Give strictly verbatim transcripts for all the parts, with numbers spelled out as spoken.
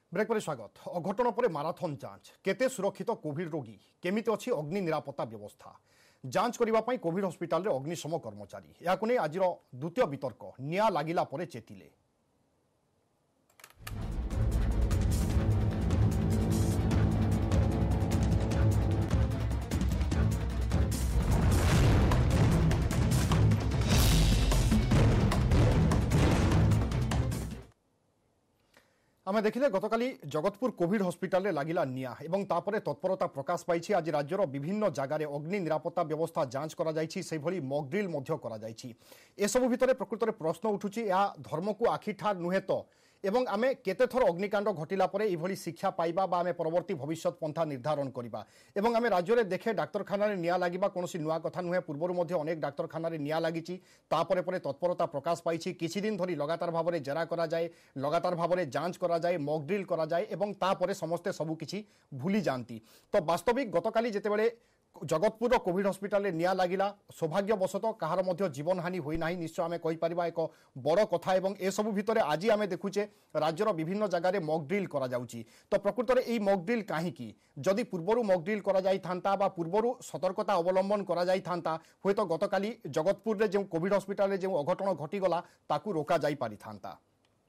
Break पर स्वागत। अघटन पर माराथन जांच केते सुरक्षित कोविड रोगी केमिति अछि अग्नि निरापत्ता व्यवस्था जांच करने कोविड हॉस्पिटल अग्निशम कर्मचारी या आज द्वितीय वितर्क निया लागिला परे चेतिले। आमे देखिले गतकाली जगतपुर कोविड हॉस्पिटल लागिला निया एवं तापरे तत्परता प्रकाश पाई। आज राज्यर विभिन्न जगार अग्नि निरापत्ता व्यवस्था जांच करा जायछि, से भली मॉक ड्रिल मध्य करा जायछि। ए सब भितरे प्रकृत रे प्रश्न उठुछि या धर्म को आखिठार नुहे तो एवं आमे केते थर अग्निकांड घटिला परे एभली शिक्षा पाइबा बा आमे परवर्ती भविष्यत पंथा निर्धारण करिबा। एवं आमे राज्य रे देखे डाक्तरखाना रे निया लागिबा कोनोसी नुआ कथा नुहे। पूर्वरु मध्ये अनेक डाक्तरखाना रे निया लागिछि, तापरे परे तत्परता प्रकाश पाइछि। किछि दिन धरि लगातार भाव में जेरा करा जाए, लगातार भाव में जांच करा जाए, मॉक ड्रिल करा जाए एवं तापरे समस्ते सबु किछि भूली जानती। तो वास्तविक गतकाली जेतेबेले जगतपुर कोविड हॉस्पिटल निया लागिला सौभाग्यवशत कहार मध्य जीवन हानि होई नाही, निश्चय आमे कहि परिबा एक बड़ कथा। एवं ए सब भितरे आज आमे देखुचे राज्यर विभिन्न जगार मॉक ड्रिल करा जाउची। तो प्रकृत में यही मॉक ड्रिल काहीकि जदि पूर्वरु मॉक ड्रिल करा जाई थांता बा पूर्वरु सतर्कता अवलंबन करा जाई थांता होय तो गतकाली जगतपुर रे जे कोविड हॉस्पिटल रे जे अघटन घटी गला ताकू रोका जाई पारि थांता।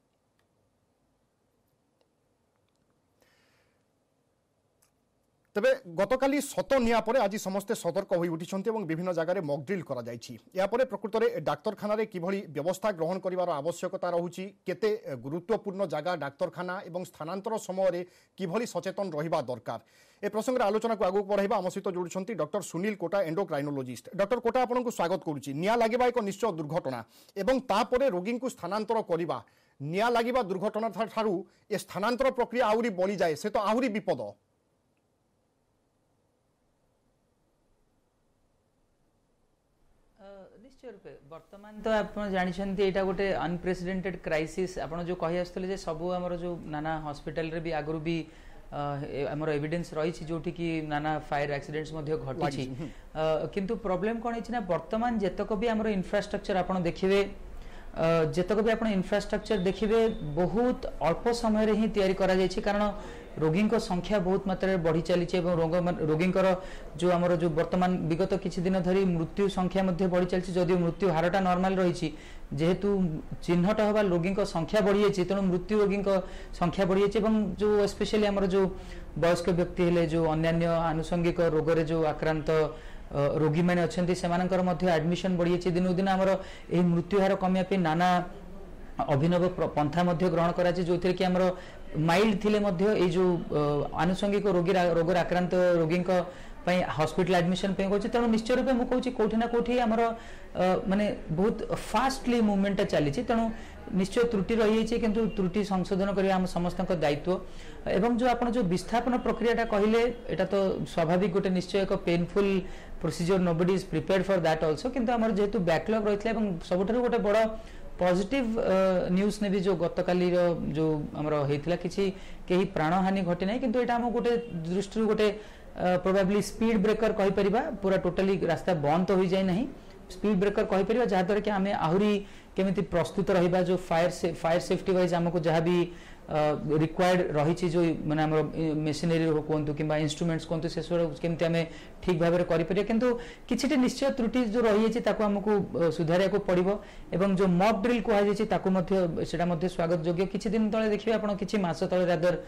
तेबे गतकाली सत निया परे आज समस्ते सतर्क होई उठिछन्ते एवं विभिन्न जगार मॉक ड्रिल करा जायछि। या परे प्रकृत में डाक्तरखाना रे किभली व्यवस्था ग्रहण करिवार आवश्यकता रहुछि, केते गुरुत्वपूर्ण जगह डाक्तरखाना एवं स्थानांतर समय रे किभली सचेतन रहिबा दरकार, ए प्रसंग आलोचना को आगु बढ़ाइबा। आम सहित जोड़ुछन्ती doctor Sunil Kota, endocrinologist. Doctor Kota आपनकु स्वागत करूछि। निया लागिबा एक निश्चय दुर्घटना एवं तापरे रोगी को स्थानांतर करिबा, निया लागिबा दुर्घटना ठारू ए स्थानांतर प्रक्रिया आहुरी बढ़ी जाए, से तो आहुरी विपद। निश्चय रूपे वर्तमान तो आप जानते यहाँ गोटे अनप्रेसिडेंटेड क्राइसिस आप जो कही आसते सबू आमर जो नाना हॉस्पिटल रे भी आगु भी आमर एविडेंस रही जो कि नाना फायर एक्सीडेंट्स घटी किंतु प्रॉब्लम कौन है वर्तमान जेतक भी आमर इंफ्रास्ट्रक्चर आप देखिए जेतक भी आप इंफ्रास्ट्रक्चर देखिए बहुत अल्प समय रे ही तैयारी करा जायछि, कारण रोगी संख्या बहुत मात्रा बढ़ी चली रोगी जो आमर जो वर्तमान विगत किछि दिन धरी मृत्यु संख्या बढ़ी चली जदि मृत्यु हारटा नॉर्मल रही जेहेतु चिन्हट हवा रोगी संख्या बढ़ी जाए तेणु मृत्यु रोगी संख्या बढ़ी जाए जो स्पेशली आमर जो वयस्क व्यक्ति हेले जो अन्यान्य आनुषंगिक रोग जो आक्रांत रोगी मैंने अच्छे से एडमिशन बढ़ी जाए दिन दिन आमर यही मृत्यु हार कमिया नाना अभिनव पंथा ग्रहण करा जो कि आमर माइल्ड थिले मध्य जो आनुषंगिक रोगी रोगर आक्रांत रोगी हॉस्पिटल एडमिशन तेणु निश्चय रूप में मुझे कौटी ना कौटी आमर माने बहुत फास्टली मूवमेंट चली तेणु निश्चय त्रुटि रही है किंतु त्रुटि संशोधन करने आम समस्त दायित्व एवं जो आप जो विस्थापन प्रक्रिया कहले एटा तो स्वाभाविक गोटे निश्चय एक painful procedure nobody is prepared for that also किंतु आमर जेहेतु बैकलॉग रही है सबुठारु गोटे बड़ पॉजिटिव न्यूज ने भी जो गतकाली जो आमर होता किसी कहीं प्राणहानि घटी ना किंतु एटा हम गोटे दृष्टि गोटे प्रोबेबली स्पीड ब्रेकर कहि परिबा पूरा टोटली रास्ता बंद तो हो जाए नहीं स्पीड ब्रेकर कहि परिबा जहा द्वारा कि आमे आहुरी केमिति प्रस्तुत रहिबा जो फायर से, फायर सेफ्टी वाइज हमको जहाँ भी रिक्वायर्ड रही जो माने हमर मशीनरी कहतु कि इंस्ट्रूमेंट्स कहतु से केमती आम ठीक भाव में करें किंतु किसी निश्चय त्रुटि जो रही है आमको सुधारिया को पड़ो एवं जो मॉक ड्रिल कहुए से स्वागत योग्य। किसी दिन तले देखिए आप किसी मास तले रादर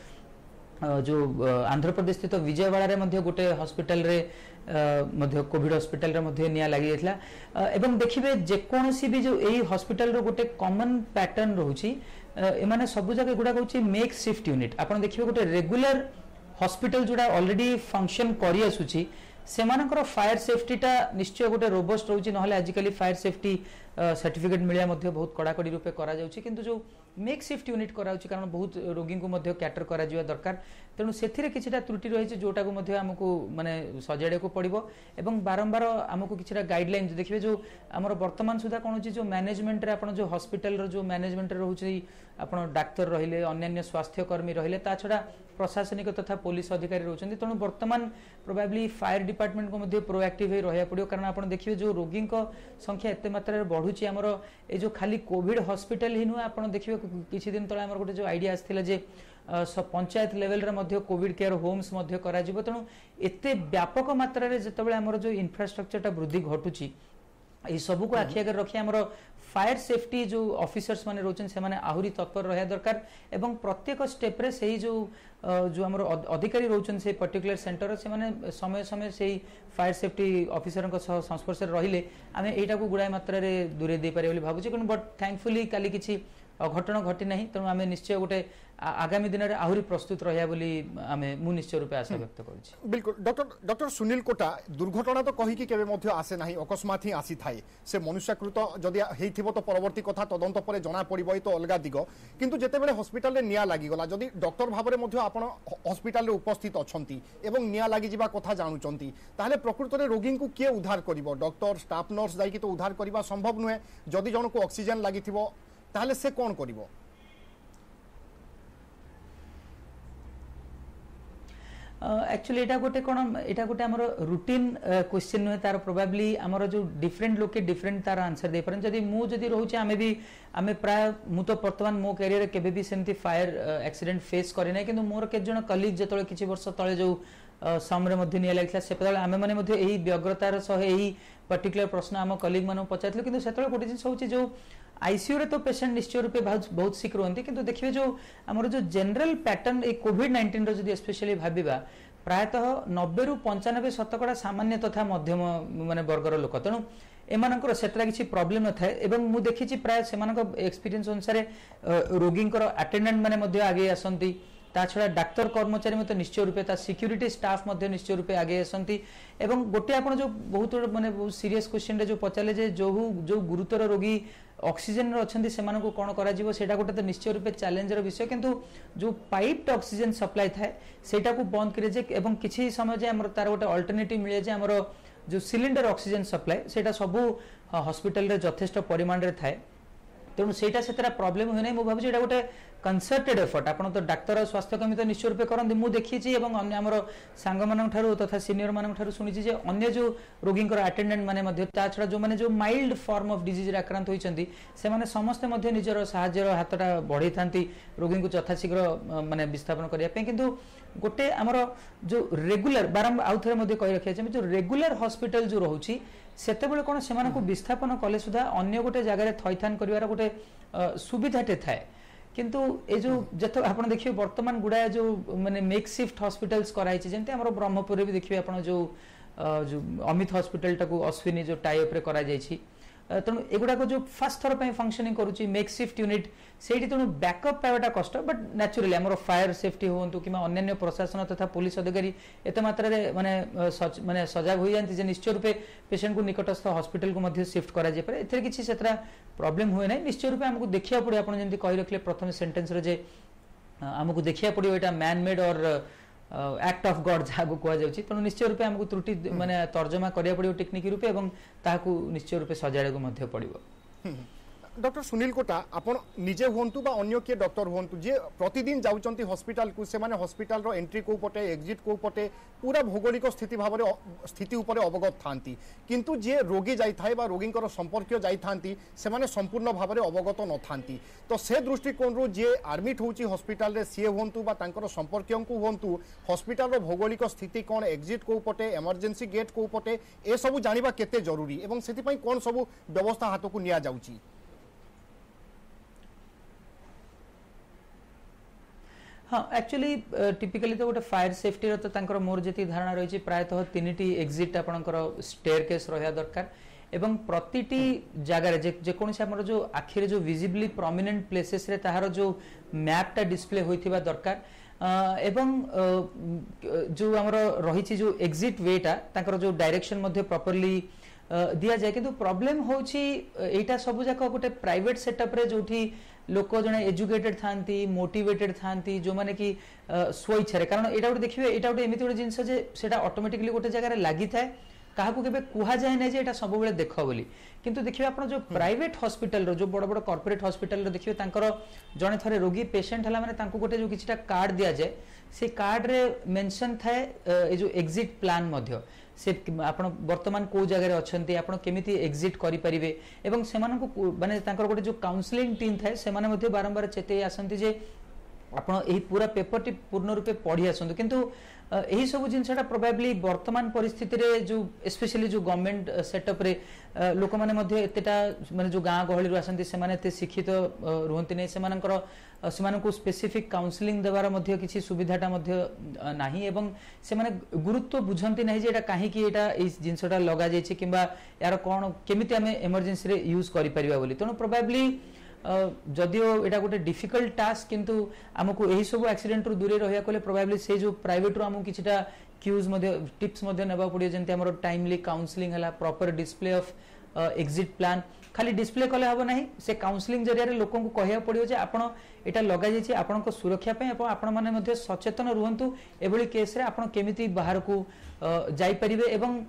जो आंध्र प्रदेश स्थित विजयवाड़ा में गोटे हॉस्पिटल रे मध्य कोविड हॉस्पिटल रे मध्य निया लगी जाता एवं देखिए जेकोसी भी जो यही हॉस्पिटल रो गोटे कॉमन पैटर्न रोची एमाने सब जगह गुड़ा कहूँ मेक शिफ्ट यूनिट आप देखिए गोटे रेगुलर हॉस्पिटल जोड़ा ऑलरेडी फंक्शन करी आसुची सेमानकर फायर सेफ्टीटा निश्चय गोटे रोबस्ट रोची नहले आजिकली फायर सेफ्टी सर्टिफिकेट मिलिया मध्य बहुत कड़ाकड़ी रूपे करा जाउची किंतु जो मेक शिफ्ट यूनिट कराउची कारण बहुत रोगी को मध्य कैटर करा जिवा दरकार तेणु सेथिरे किछिटा त्रुटि रही जोटा को मध्य हमको माने सजाड़े को पड़िबो एवं बारंबार हमको किछिटा गाइडलाइन देखिए जो आमर वर्तमान सुधा कौन जो मैनेजमेंट रे आपण जो हॉस्पिटल रो जो मैनेजमेंट रे रहउची आपण डाक्टर रहिले अन्य स्वास्थ्य कर्मी रहिले ता छडा प्रशासनिक तथा पुलिस अधिकारी रहउचंती तेणु वर्तमान प्रोबेबली फायर डिपार्टमेंट को मध्य प्रोएक्टिव रहा पड़ो कारण आप देखिए जो रोगी संख्या एत मात्रा बढ़ुची आमर ए जो खाली कोविड हॉस्पिटल ही नुह आप देखिए किछि दिन तळे हमर गोटे जो आइडिया आस्थिला जे पंचायत लेवल रे मध्य कोविड केयर होम्स मध्य करा जिवो तेणु एते व्यापक मात्रा रे जेतेबेले हमर जो इंफ्रास्ट्रक्चर टा वृद्धि घटुची ए सब को आखि आगे रखी हमर फायर सेफ्टी जो ऑफिसर्स माने रोचन से माने आहुरी तत्पर रहा दरकार एवं प्रत्येक स्टेप रे सही जो जो हमर अधिकारी रोचन से पर्टिकुलर सेंटर से माने समय समय सही फायर सेफ्टी ऑफिसर को संस्पर्श रहिले आमे एटा को गुडाय मात्रा रे दूरे दे पारे बोली भाबुची बट थैंकफुली काली किछि अघटन घटी नहीं तेणु आम निश्चय गोटे आगामी दिन में आहरी प्रस्तुत रहा बोली आमे मु निश्चय रूपे आशा व्यक्त करूछि। बिल्कुल डॉक्टर डॉक्टर सुनील कोटा दुर्घटना तो कहि कि केबे मध्य आसे नाही अकस्मात ही आसी थाए से मनुष्यकृत जदि हेइथिबो तो परवर्ती कथा तदंत परे जना पड़िबो तो अलगा दिग किंतु जेतेबेले हॉस्पिटल रे निया लागि गला जदि डॉक्टर भाबरे मध्य आपण हॉस्पिटल रे उपस्थित अछंती एवं निया लागि जिबा कथा जानुचंती ताले प्रकृत रे रोगी को किए उद्धार करिवो डॉक्टर स्टाफ नर्स जाई कि तो उद्धार करिबा संभव नुहे जदि जन को ऑक्सीजन लागिथिबो ताले से कौन करिवो एक्चुअली एटा गोटे कोन एटा गोटे हमर रूटीन क्वेश्चन नुहे तार प्रोबेबली हमर जो डिफरेंट लोके डिफरेंट तार आंसर दे परन जदी मु जदी रहउची आमे भी आमे प्राय मु तो वर्तमान मो करियर केबे भी सेमती फायर एक्सीडेंट फेस करि नै किंतु मोर के जण कलीग जतळे किछि वर्ष तळे जो समरे मध्ये निया लागला से पतळे आमे माने मध्ये एही व्यग्रतार सह एही पर्टिकुलर प्रश्न हम कलीग माने पचाइतले किंतु सेतळे गोटे जिंस होउची जो आईसीयू रे तो पेशेंट निश्चय रूपे बहुत बहुत सिक रहती किंतु देखिए जो आमर जो जनरल पैटर्न ए कोविड नाइंटीन रो जदी स्पेशली भाबिबा प्रायतः नब्बे रु पंचानबे शतकड़ा सामान्य तथा मध्यम माने वर्गर लोक तेणु एमानकर सेतरा किछि प्रॉब्लम न थाए एवं मु देखिछि प्राय सेमानक एक्सपीरियंस अनुसार रोगींकर अटेंडेंट माने मध्ये आगे आसंती ता छड़ा डाक्तर कर्मचारी मते निश्चय रूपे ता सिक्यूरिटी स्टाफ मध्ये निश्चय रूपे आगे आसंती एवं गोटे आपण जो बहुत माने बहुत सीरियस क्वेश्चन रे जो पचाले जे जो जो गुरुतर रोगी ऑक्सीजन अच्छी से कौन कर गोटे तो निश्चय रूपे चैलेंजर विषय किंतु जो पाइप्ड ऑक्सीजन सप्लाई थाए सेटा को बंद करे जे एवं किछि समय जे हमर तार गोटे अल्टरनेटिव मिले जे हमर जो सिलिंडर ऑक्सीजन सप्लाई सेटा सबु हॉस्पिटल रे यथेष्ट परिमाण रे थाए तेणु सेटा सेतरा प्रॉब्लम होय नै मु भाबु एटा गोटे कंसर्टेड एफर्ट आपण तो डाक्तर स्वास्थ्यकर्मी तो निश्चय रूपे करନ୍ତି मु देखिछि एवं अन्य हमर सांग मानन ठारू तथा सीनियर मानन ठारू सुनिछि जे अन्य जो रोगींकर अटेंडेंट माने मध्ये ता छडा जो माने जो माइल्ड फॉर्म ऑफ डिजीज रे आक्रांत होइछन्ती से माने समस्त मध्ये निजर सहाय्यर हातटा बढ़ै थांती रोगी को यथाशीघ्र माने विस्थापन करिया पे किंतु गोटे हमर जो रेगुलर बारंबार आउथरे मध्ये कहि रखिया छै जो रेगुलर हॉस्पिटल जो रहउछि सेते बेले कोन सेमान को विस्थापन कले सुधा अन्य गोटे जगह रे थैथान करिवार गोटे सुविधाटे थाए किंतु ए जो जत आपण देखियो वर्तमान गुडा जो माने मेक शिफ्ट हॉस्पिटल्स कराई छै जेंते हमर ब्रह्मपुर भी देखियो आपण जो जो अमित हॉस्पिटल टाको अश्विनी जो टाई अप रे करा जाय छी तेणु एगुड़ा को जो फास्ट थर पे फंक्शनिंग करूची मेक शिफ्ट यूनिट सेठी तेणु बैकअप पाइबाटा कष्ट बट नेचुरली हमर फायर सेफ्टी होंतु किमा अन्य प्रशासन तथा पुलिस अधिकारी एते मात्रा रे माने माने सजग होई जानती जे निश्चय रूपे पेशेंट को निकटस्थ हॉस्पिटल को मध्ये शिफ्ट करा जे परे एथे किछि सेतरा प्रॉब्लम होय नै निश्चय रूपे हमको देखिया पड़े आपण जेंति कहि रखले प्रथम सेंटेंस रे जे हमको देखिया पड़ियो एटा man made or act of God जागु कह जाउची तेणु निश्चय रूपे हमको त्रुटि माने तर्जमा करिया पड़ियो टेक्निक रूपे एवं ताकू निश्चय रूपे सजाड़े को मध्य पड़ियो। डॉक्टर सुनील कोटा आपण निजे होंतु बा अन्य के डॉक्टर होंतु जे प्रतिदिन जाउचंती हॉस्पिटल को से माने हॉस्पिटल रो एंट्री को पटे एग्जिट को पटे पूरा भौगोलिक स्थिति भाबरे स्थिति ऊपर अवगत थांती किंतु जे रोगी जाई थाए बा रोगींकर संपर्क जाई थांती से माने संपूर्ण भाबरे अवगत न थांती तो से दृष्टिकोण रो जे एडमिट होची हॉस्पिटल रे सी होंतु बा तांकर संपर्कियों को होंतु हॉस्पिटल रो भौगोलिक स्थिति कोन एग्जिट को पटे इमरजेंसी गेट को पटे ए सब जानिबा केते जरूरी एवं सेति पई कोन सब व्यवस्था हाथ को निया जाउची। हाँ एक्चुअली टिपिकली तो गोटे फायर सेफ्टी तो तांकर मोर जेती धारणा रही प्रायतः तीन टी एग्जिट आपणकर स्टेयर केस रहा दरकार एवं प्रतिटी जगार जेकोसी आमर जो आखिरे जो विजिबली प्रोमिनेंट प्लेसेस रे ताहार जो मैपटा डिस्प्ले होइथिबा दरकार एवं जो आमर रही जो एग्जिट वेटा तांकर जो डायरेक्शन मध्ये प्रॉपर्ली दिया जाए किंतु प्रॉब्लम होची एटा सब जाक गोटे प्राइवेट सेटअप रे जोठी लोक जने एजुकेटेड थांती मोटिवेटेड थांती जो माने कि स्वेच्छा रे कारण एटा गोटे देखिबे एटा गोटे एमिति गोटे जिंस जे सेटा ऑटोमेटिकली गोटे जगह रे लागि थाए काहाकू केबे कुहा जाय नै जे एटा सब बेले देखो बोली किंतु देखिबे आपण जो प्राइवेट हॉस्पिटल रो जो बड़ बड़ कॉर्पोरेट हॉस्पिटल रो देखिबे तांकर जने थरे रोगी पेशेंट हला माने तांको गोटे जो किछटा कार्ड दिया जाय से कार्ड रे मेंशन थाए ए जो एग्जिट प्लान मध्य से आपण वर्तमान को जगह रे अछंती आपण केमिति एग्जिट करि परिबे एवं सेमानकु माने तांकर गोटे जो काउंसलिंग टीम थाए सेमाने मध्य बारंबार चेते आसंती जे आपण एही पूरा पेपर टी पूर्ण रूपे पढ़ी आसंतु किंतु एही सब जिनसटा प्रोबेबली वर्तमान परिस्थिति रे जो स्पेशली जो गवर्नमेंट सेटअप रे लोक माने मध्य एतेटा माने जो गां गहली रु आसंती सेमाने ते शिक्षित रुहंती नै सेमानकर सेमानकु स्पेसिफिक काउंसलिंग देवार मध्य किछि सुविधाटा मध्य नाही एवं सेमाने गुरुत्व बुझंती नै जे एटा काहे कि एटा ए जिनसटा लगा जायछि किबा यार कोन केमिति हमें इमरजेंसी रे यूज करि परिबा बोली तनो प्रोबेबली जदियो एटा गोटे डिफिकल्ट टास्क किंतु हमकु एही सब एक्सीडेंट रु दूरे रहिया कोले प्रोबेबली से जो प्राइवेट रु हमकु किछटा क्यूज मध्ये टिप्स मध्ये नेबा पडियो जेंति हमरो टाइमली काउंसलिंग हला proper display of exit plan खाली डिस्प्ले कले हबो नाही से काउंसलिंग जरिया रे लोकन को कहया पडियो जे आपण एटा लगा जायछि आपण को सुरक्षा पे आपण माने मध्ये सचेतन रुहंतु एबोली केस रे आपण केमिति बाहर को जाई परिबे एवं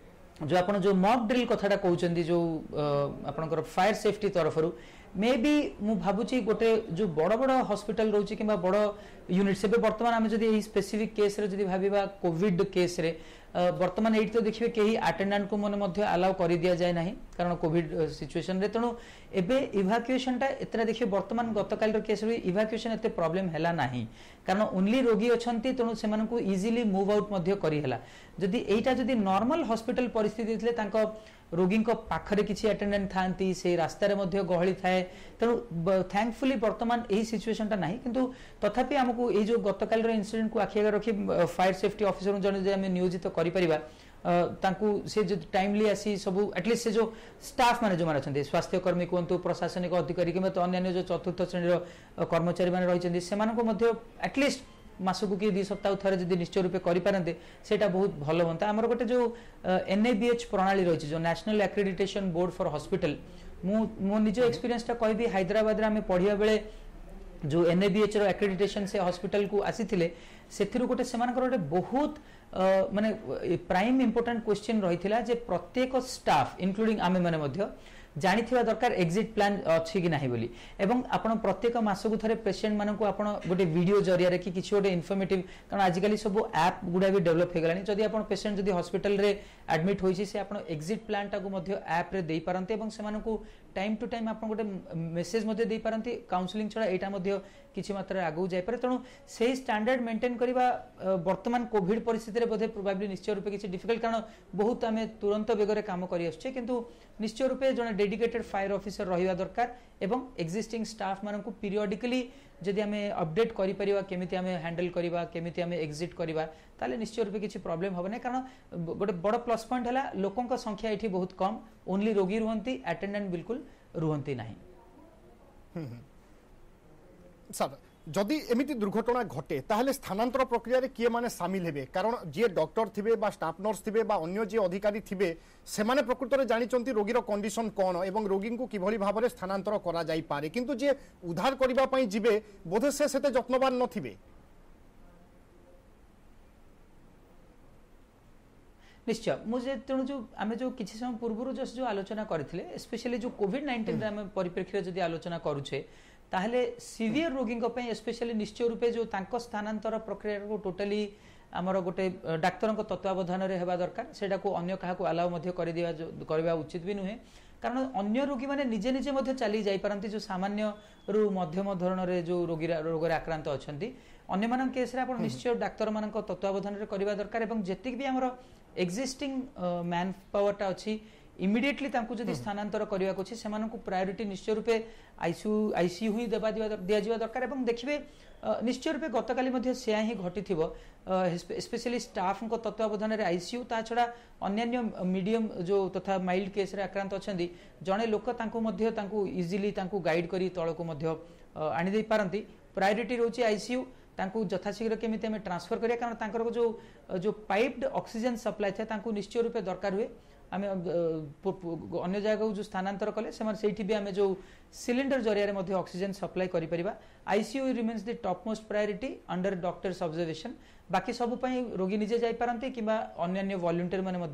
जो आपण जो मॉक ड्रिल कथाटा कहउचंदी जो आपनकर फायर सेफ्टी तरफरु मे बी मु भाबुची गोटे जो बड़ बड़ हॉस्पिटल रोची किबा बड़ यूनिट से वर्तमान आम जदि स्पेसिफिक केस रे जदि भाबिबा कोविड केस रे वर्तमान एठी तो देखिबे केही अटेंडेंट को मन मध्ये अलाउ करि दिया जाय नाही कारण कोविड सिचुएशन रे तणो एबे इवाक्युएशन टा एतरा देखिबे वर्तमान गतकाल रो केस रे इवाक्युएशन एते प्रॉब्लम हैला नाही कारण ओनली रोगी अछंती तणो सेमान को इजीली मूव आउट मध्ये करि हैला जदि एटा जदि नॉर्मल हॉस्पिटल परिस्थिति थिले तांको रोगी को पाखरे किछि अटेंडेंट थांती से रास्ता रे मध्ये गहली थाए तेणु थैंकफुली वर्तमान एही सिचुएशन टा नाही किंतु तथापि हमकु ए जो गतकाल रो इंसिडेंट को आखिया रखी फायर सेफ्टी ऑफिसर जने जे हम नियोजित करि परिबा तांकु से जो टाइमली आसी सब एटलीस्ट से जो स्टाफ माने जो माने छथि स्वास्थ्य कर्मी कोंतु प्रशासनिक अधिकारी किबा अन्य जो चतुर्थ श्रेणी रो कर्मचारी माने रहि छथि सेमान को मध्ये एटलीस्ट मासकु कि दि सप्ताह थरे जदि निश्चय रूपे करि पारंते सेटा बहुत भलो होंता हमर गोटे जो एनएबीएच प्रणाली रहिछि जो National Accreditation Board for hospital मु मो निजो एक्सपीरियंस टा कहबी हैदराबाद रे हमें पढिया बेले जो एनएबीएच रो एक्रेडिटेशन से हॉस्पिटल को आसीथिले सेथिरु गोटे सेमानकर गोटे बहुत माने प्राइम इंपोर्टेंट क्वेश्चन रहिथिला जे प्रत्येक स्टाफ इंक्लूडिंग आमे माने मध्य जानिथिबा दरकार एग्जिट प्लान अछि कि नाही बोली एवं आपण प्रत्येक मासकु थरे पेशेंट मानकु आपण गोटे वीडियो जरिया रे कि किछि गोटे इन्फॉर्मेटिव कारण आजिकली सब ऐप गुडा भी डेवलप हे गलानी जदि आपण पेशेंट जदि हॉस्पिटल रे एडमिट होइछि से आपण एग्जिट प्लान टाकु मध्य ऐप रे देई पारंते एवं सेमानकु टाइम टू टाइम आपण गोटे मेसेज मध्य देई पारंते काउंसलिंग छडा एटा मध्य किछि मात्रा आगु जाय पारे तणु सेही स्टैंडर्ड मेंटेन करिबा वर्तमान कोविड परिस्थिति रे बोधे प्रोबेबली निश्चय रूपे किछि डिफिकल्ट कारण बहुत आमे तुरंत बेगरे काम करि आछे किंतु निश्चय रूपे जने डेडिकेटेड फायर ऑफिसर रहिबा दरकार एवं एक्जिस्टिंग स्टाफ मानकु पीरियडिकली जदि हमें अपडेट करि परिबा केमिति हमें हैंडल करिबा केमिति हमें एग्जिट करिबा ताले निश्चय रूपे किछि प्रॉब्लम होबने कारण गोटे बड़ प्लस पॉइंट हला लोकन का संख्या एठी बहुत कम ओनली रोगी रुहंती अटेंडेंट बिल्कुल रुहंती नाही सर जदि एमिति दुर्घटना घटे ताहले स्थानांतर प्रक्रिया रे किए माने शामिल हेबे कारण जे डॉक्टर थिबे बा स्टाफ नर्स थिबे बा अन्य जे अधिकारी थिबे से माने प्रकृत रे जानि चंती रोगी रो कंडीशन कोन एवं रोगी को किभली भाबरे स्थानांतर करा जाई पारे किंतु जे उद्धार करिबा पई जिबे बोधे से सेते यत्नवान न थिबे निश्चय मुझे तेणु जो आम जो किसी समय पूर्व जो जो आलोचना करथिले स्पेशली जो कोविड नाइंटीन रे आम परिप्रेक्षी जदि आलोचना करूछे ताहले सीवियर रोगी पे स्पेशली निश्चय रूपे जो तांको स्थानांतर प्रक्रिया को टोटली आमर गोटे डाक्तर तत्वावधान रे हेबा दरकार सेटा को अन्य काहा को अलाउ मध्य करि दिया करबा उचित भी नुहे कारण अन्य रोगी माने निजे निजे मध्य चली जाई परंती जो सामान्य रु मध्यम धरण रे जो रोगी रोग रे आक्रांत अछंती अन्य मान केस रे आपण निश्चय डाक्तर मान तत्वावधान रे करबा दरकार एवं जेतिक भी हमर एक्जिस्टिंग मैन पावर टा अछि इमिडिएटली तांकु जदि स्थानांतर करिया को छै सेमान को प्रायोरिटी निश्चय रूपे आईसीयू आईसीयू ही देबा दिया दिया दरकार एवं देखिबे निश्चय रूपे गतकाली मध्ये सेया ही घटिथिबो स्पेशली स्टाफ को तत्वावधान रे आईसीयू ता छडा अन्य मीडियम जो तथा माइल्ड केस रे आक्रांत अछंदी जणे लोक तांकु मध्ये तांकु इजीली तांकु गाइड करी तळको मध्ये आनि देई पारंती प्रायोरिटी रोची आईसीयू तांकु यथाशीघ्र केमिति हमें ट्रांसफर करिया कारण तांकर जो जो पाइप्ड ऑक्सीजन सप्लाई था तांकु निश्चय रूपे दरकार हुए आम अन्य जगह जो स्थानांतर कले से भी आम जो सिलिंडर जरिया मध्ये ऑक्सीजन सप्लाई करि परिबा ICU remains the top most priority under doctors observation बाकी सब पई रोगी निजे जाई पारंती किबा अन्य वॉलंटियर माने मध्ये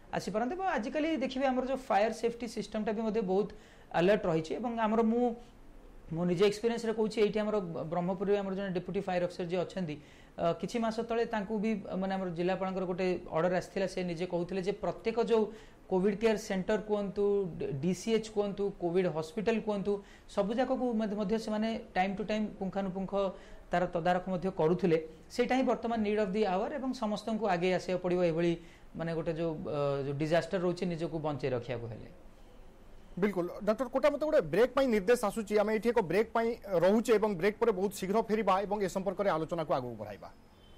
आसीपारते आजिकल देखिए आम जो फायर सेफ्टी सिस्टमटा भी बहुत अलर्ट रही आमर मु मो निजे एक्सपीरियंस रे कहूँ ये आम ब्रह्मपुर में जो डेप्यूटी फायर अफिसर जी अच्छा किछि मास तले भी माने आम जिलापाल गोटे ऑर्डर आसाला से निजे कहते प्रत्येक जो कोविड केयर सेंटर कहतु डीसीएच कहतु कोविड हॉस्पिटल कहतु सबुजाक को से टाइम टू टाइम पुंखानुपुंख तार तदारख करुले सेटा ही बर्तमान नीड ऑफ दी आवर एवं समस्त को आगे आसवा पड़ो ये माने गोटे जो जो डिजास्टर रोचे निजको बंचे रखा हेले बिल्कुल डॉक्टर कोटा मत गोटे ब्रेक पाई निर्देश आसूची आम ये एक ब्रेक पाई रोचे एवं ब्रेक पर बहुत शीघ्र फेरिबा एवं ए संपर्क में आलोचना को आगू बढ़ाइबा।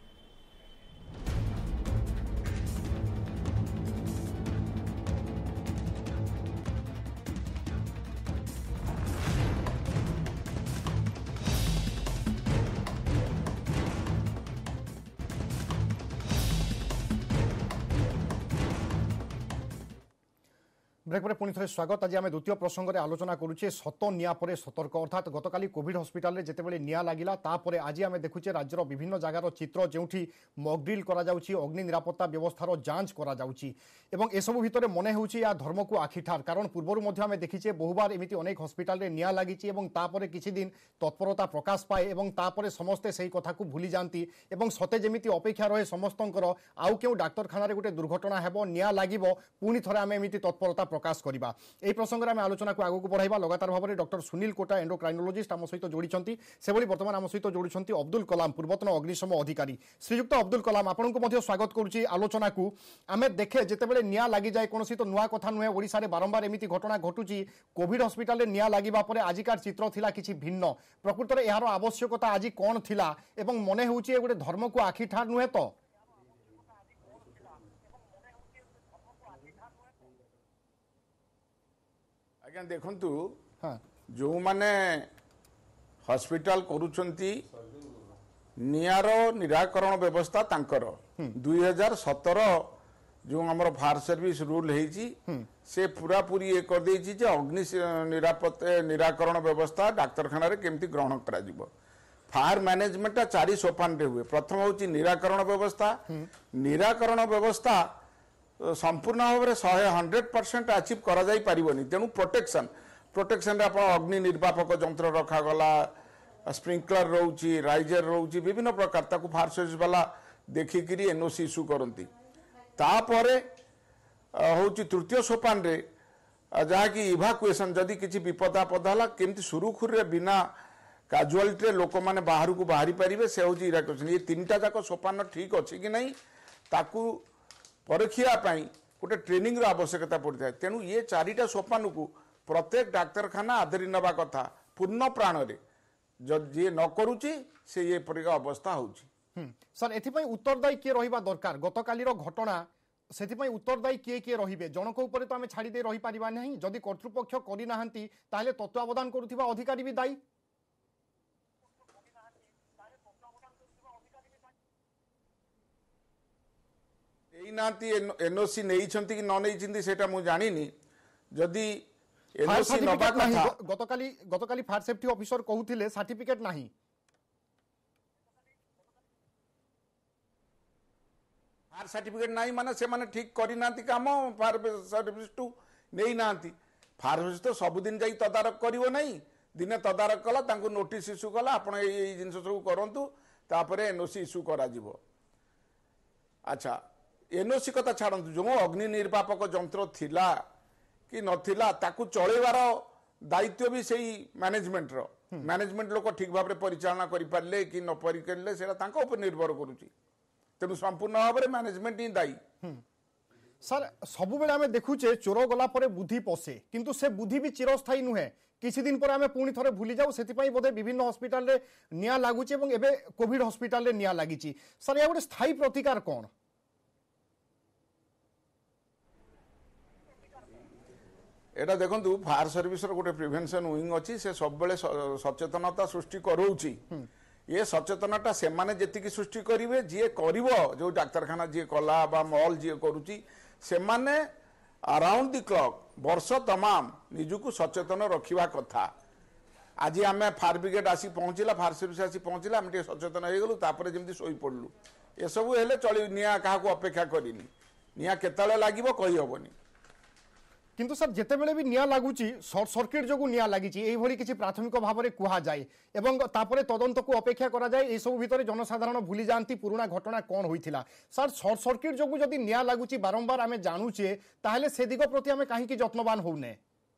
ब्रेक पर पुणी थे स्वागत। आज आम द्वितीय प्रसंग में आलोचना करुचे सत निया पर सतर्क अर्थात गतकाली कोविड हॉस्पिटल रे जेतेबेले निया लागिला तापर आज आम देखुचे राज्यर विभिन्न जगार चित्र जोठी मॉकड्रिल करा जाउची अग्नि निरापत्ता व्यवस्थार जांच करा जाउची एवं एसबू भितर मने होउची या धर्म को आखिठार कारण पूर्वर मध्य आम देखीचे बहुबार एमिति अनेक हॉस्पिटल रे निया लागिची एवं तापर किछि दिन तत्परता प्रकाश पाए एवं तापर समस्ते सेही कथा को भूली जांती एवं सते जेमिति अपेक्षा रहे समस्तंकर आउ केउ डाक्तरखाना रे गोटे दुर्घटना हेबो निया लागिबो पुणी थरे आम एमिति तत्परता प्रकाश करबा। एई प्रसंग रे आम आलोचना को आगू बढ़ाइबा। लगातार भाव में डॉक्टर सुनील कोटा एंडोक्राइनोलॉजिस्ट आम सहित जोड़ी से बर्तमान आम सहित जोड़ी अब्दुल कलाम पूर्वतन अग्निशम अधिकारी। श्रीयुक्त अब्दुल कलाम आपण को स्वागत करुच्ची आलोचना को। आम देखे जितेबाला निया लगी जाए कौन तो नुआ कथा नुहे ओडिशा रे बारंबार एमिति घटना घटुची कोविड हॉस्पिटल निया लगिबा परे आजिकार चित्र थिला किछि भिन्न प्रकृत में यार आवश्यकता आज कौन थिला एवं मने होउची गोटे धर्म को आखिठार नुहे तो आज्ञा देखंतु जो माने हॉस्पिटल करूचंती नियार निराकरण व्यवस्था तांकर दुई हजार सतर जो आमर फायर सर्विस रूल है से पूरा पूरी ये कर देछि जे अग्नि निरापत्ता निराकरण व्यवस्था डाक्तरखाना रे केमती ग्रहण करा जिवो। फायर मैनेजमेंट चारि सोपान रे हुए। प्रथम होची निराकरण व्यवस्था। निराकरण व्यवस्था संपूर्ण भाव में शहे हंड्रेड परसेंट अचिव करा जाई परिबनी तेणु प्रोटेक्शन प्रोटेक्शन आप अग्नि निर्वापक जंत्र रखागला स्प्रिंकलर रोची राइजर रोची विभिन्न प्रकार ताकू फायर सर्विस वाला देखिकी एनओसी इश्यू करती। तापरे होची तृतीय सोपान रे जहाँकि इभाकुएसन जदि किसी विपद आपद है केमती सुरुखुरी बिना काजुआलिटी लोक मैंने बाहर को बाहरी पारे से हूँ इराकुएसन। ये तीन टा जाक सोपान ठीक अच्छे कि नहीं ताकू परीक्षा गोटे ट्रेनिंग आवश्यकता पड़ता है। तेणु ये चारिटा सोपान को प्रत्येक डाक्तरखाना आदरी नवा कथा पूर्ण प्राण रे जी न करुची से ये परिका अवस्था होची। सर एथिपाई उत्तरदायी किए रहिबा दरकार गतकालीर घटना सेथिपाई उत्तरदायी किए किए रहिबे जनक ऊपर तो आमे छाड़ी दे रही परिबा नहीं जदि कर्तृपक्ष करि नाहंती ताले तत्वावधान करुथिबा अधिकारी भी दायी। एनओसी नहीं कि न नहीं सेटा मु जानिनी जदि एनओसी नबा कथा गतकाली गतकाली फायर सेफ्टी ऑफिसर कहउथिले सर्टिफिकेट नाही फायर सर्टिफिकेट नाही माने से माने ठीक करि नांती काम फायर सर्विस टू नहीं नांती। फायर सर्विस तो सब दिन जाई तदारक करिवो नहीं दिने तदारक कला तांको नोटिस इश्यू कला आपण ए जिंस सब करंतु तापरे एनओसी इश्यू करा जिवो। अच्छा एनओसी कथा छाड़ू जो अग्नि निर्वापक जंत्र थिला कि नथिला ताकू चलेबार दायित्व भी सही मैनेजमेंट रो मैनेजमेंट लोक ठीक भाव में परिचालना करि पारले कि न परिकरले सेटा तांको ऊपर निर्भर करूची तेणु संपूर्ण भाव में मैनेजमेंट ही दायी। सर सबु बेले आमे देखुचे चोर गला परे बुद्धि पसे किंतु से बुद्धि भी चिरस्थायी नुहे किछि दिन पर आमे पुणी थरे भूली जाऊ सेतिपाई बोधे विभिन्न हॉस्पिटल रे निया लागुचे एवं एबे कोविड हॉस्पिटल रे निया लागिची। सर या गोटे स्थायी प्रतिकार कोन एटा देखंतु फायर सर्विस गोटे प्रिवेंशन विंग अच्छी से सब बेले सचेतनता सृष्टि करोउची। ये सचेतनता से माने जेतिकी सृष्टि करिवे जे करिवो जो डाक्तरखाना जे कला बा मॉल जे करूची से माने अराउंड द क्लॉक वर्ष तमाम निजुको सचेतन रखिवा कथा। आज आम फायर ब्रिगेड आसी पहुँचला फायर सर्विस आसी पहुँचला आम सचेतन हो गलु तापर जमी शोई पड़लु ए सबू हेले चली निया क्या अपेक्षा करिनी निया केतले लागिबो कहि हबनी किंतु सर जिते बेले भी निया लागुची शॉर्ट सर्किट जो निया लागिची एई भली किछि प्राथमिक भाव में कुहा जाए एवं तापरे तदंत को अपेक्षा करा जाए ए सब भितर जनसाधारण भूली जानती पुराना घटना कौन होइथिला सर शॉर्ट सर्किट जो जदि निया लागुची बारंबार आमे जानुचे ताहले से दिग प्रति आमे काहे कि यत्नवान होउने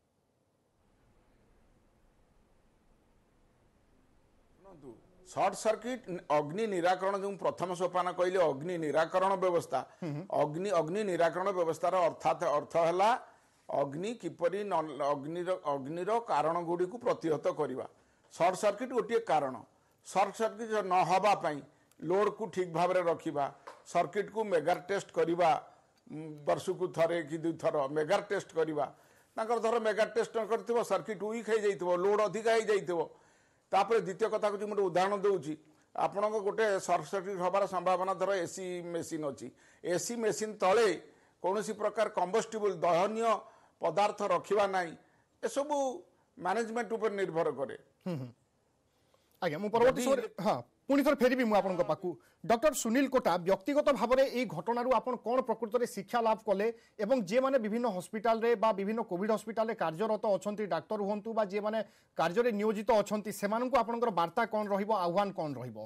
शॉर्ट सर्किट अग्नि निराकरण जो प्रथम सोपान कहले अग्नि निराकरण व्यवस्था अग्नि अग्नि निराकरण व्यवस्थार अर्थात अर्थ है अग्नि किपरि अग्नि अग्निर कारण गुड़ी को प्रतिहत करवा शॉर्ट सर्किट गोटे कारण शॉर्ट सर्किट न हवा पाई लोड को ठीक भाव में रखा सर्किट को मेगार टेस्ट करवा वर्ष को थरे कि दुई थर मेगार टेस्ट करवा धर मेगार टेस्ट न कर सर्किट वीक हो जाइए लोड अधिका हो जाइए तापर द्वितीय कथा को गोटे उदाहरण दूसरी आपण गोटे सर्ट सर्किट हबार संभावना धर एसी मेसीन अच्छी एसी मेसीन तले कौन प्रकार कंबस्टिबल दहनीय पदार्थ रखा ना एसबू मैनेजमेंट उपर निर्भर करे आज्ञा मु परवर्ती हाँ पुणी थर फेरबी मु आपन पाखु डॉक्टर सुनील कोटा व्यक्तिगत भाव में यही घटना आपन कौन प्रकृत में शिक्षा लाभ कले एवं जे माने विभिन्न हॉस्पिटल रे बा विभिन्न कोविड हॉस्पिटल रे कार्यरत अछंती डाक्टर हुंतु बा जे माने कार्य रे नियोजित अछंती सेमानकु आपनकर वार्ता कौन रहिबो आह्वान कौन रहिबो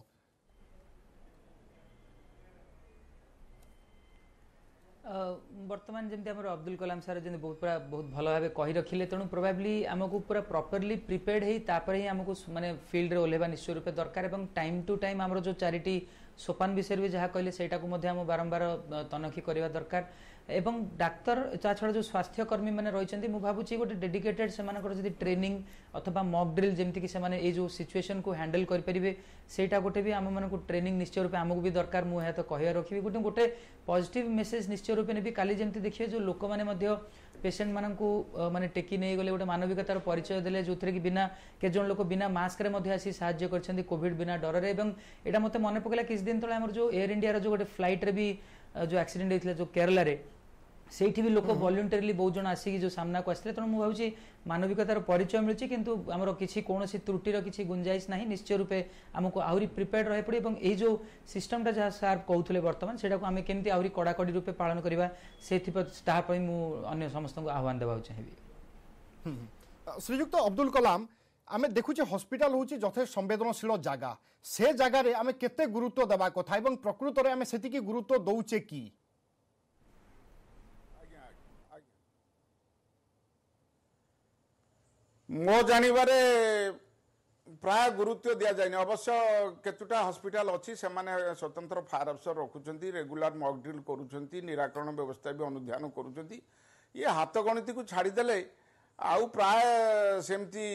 बर्तमान जमी आम अब्दुल कलाम सार जमी बहुत पूरा बहुत भल भाव कही रखिले तेणु प्रोबाब्ली आमको पूरा प्रॉपर्ली प्रिपेयर्ड ही तापर ही आमको माने फील्ड रे ओलेबा निश्चय रूपे दरकार एवं टाइम टू टाइम आमर जो चारिटी सोपान विषय भी जहाँ कहले सेटा को मध्य आम बारंबार तनखी करवा दरकार एवं डाक्तर ता छड़ा जो स्वास्थ्यकर्मी मैंने रही मुझे भावुँ गोटे डेडिकेटेड से ट्रेनिंग अथवा मॉक ड्रिल जमती कि से ये जो सिचुएशन को हैंडल करेंगे सेटा गोटे भी आम मानक ट्रेनिंग निश्चय रूपे आमको भी दरकार मुझे तो कह रखी गोटे गोटे पॉजिटिव मेसेज निश्चय रूपे ने काली जमती देखिए जो लोक मैंने पेसेंट मानक माने टेकी नहीं गले गोटे मानविकतार परिचय देले जो कि बिना के जन लोक बिना मास्क रे आसी साहाय्य करछन्ती कोविड बिना डर रे एवं एटा मते मन पकला किछ दिन तले हमर जो एयर इंडिया रो जो गोटे फ्लाइट रे भी जो एक्सीडेंट होइथिला जो केरला रे सेठी भी लोक वॉलंटरीली बहुत जन आसिक जो सामना को आसते तेणु मुझे मानविकतार परिचय मिलूँ किंतु आमर किसी कौन त्रुटिर किसी गुंजाइश ना निश्चय रूपे आमको आहरी प्रिपेयर्ड रही पड़े और ये जो सिस्टमटा जहाँ सार कहते बर्तमान से आम केमती आहरी कड़ाकड़ी रूपे पालन करवा से मुझे समस्त आह्वान देवा चाहिए श्रीजुक्त अब्दुल कलाम आमे देखुचे हॉस्पिटल होची यथेष्ट संवेदनशील जगह से जगार आमे केते गुरुत्व देवा कथा एवं प्रकृत में आमे सेतिकी गुरुत्व दौचे कि मो जानवे प्राय गुरुत्व दि जाए अवश्य केतुटा हॉस्पिटल अच्छी से स्वतंत्र फायर अफसर रखुंट रेगुलर मॉक ड्रिल करुँच निराकरण व्यवस्था भी अनुध्यान करुँच ये हाथ गणित को छाड़देले आउ प्राय सेमती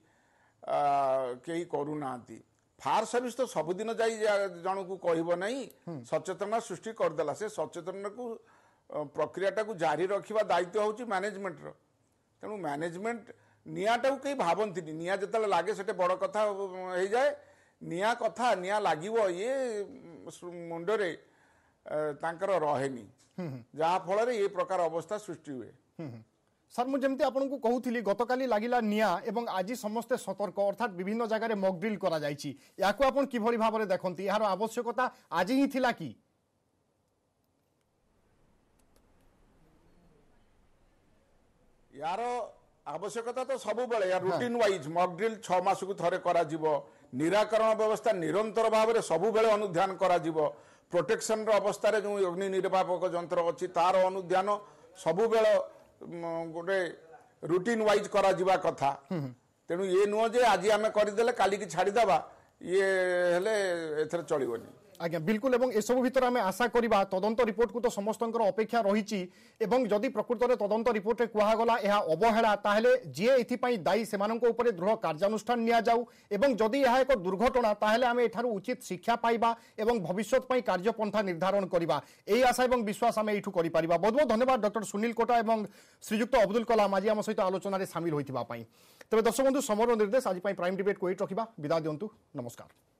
कहीं करूना फायर सर्विस तो सबुदिन जा जन को कहब नहीं सचेतना सृष्टि करदेला से सचेतन को प्रक्रियाटा को जारी रखा दायित्व हूँ मैनेजमेंट तेणु मैनेजमेंट निआटा को कहीं भावती निआ जो लगे से बड़ कथा हो जाए निआ कथा निआ लगे ये मुंडरे रहेनी जहाँ फल ये प्रकार अवस्था सृष्टि हुए सर मुझे आपको कहूली गतकाली लगिला निआ एवं आज समस्ते सतर्क अर्थात विभिन्न जगह मॉक ड्रिल करा जायछि याको आपण किभली भाबरे देखंती यार आवश्यकता आज ही थिला कि यार आवश्यकता तो सब बेले या रूटीन वाइज मॉक ड्रिल छह मास को थरे करा जिवो निराकरण व्यवस्था निरंतर भाव में सब बेले अनुध्यान करा जिवो प्रोटेक्शन अवस्था रे जो अग्नि निर्वापक यंत्र अच्छी तार अनुध्यान सब बेले गोटे रूटीन वाइज करा जिवा कथा तेणु ये नुह जे आज आम करदे काली की छाड़ीदबा ये हेले एथरे चलिबनी आज्ञा बिल्कुल एवं एसबू भितर आम आशा करवा तदंत रिपोर्ट को तो समस्त अपेक्षा रही जदि प्रकृत में तदंत रिपोर्ट में कहगला यह अवहेला ताहले जी एथिपाई दायी से दृढ़ कार्यानुष्ठान निया जाऊ एवं जदि यह एक दुर्घटना ताहले आम एठारु उचित शिक्षा पाइबा एवं भविष्यत पई कार्यपंथा निर्धारण करवा यही आशा एवं विश्वास आम एठू करि परिबा। बहुत बहुत धन्यवाद डॉक्टर सुनील कोटा एवं श्रीजुक्त अब्दुल कलाम आज आम सहित आलोचन में सामिल होइथिबा पई। तबे दर्शक बंधु समर निर्देश आज प्राइम डिबेट को एट रखिबा विदा दियंतु नमस्कार।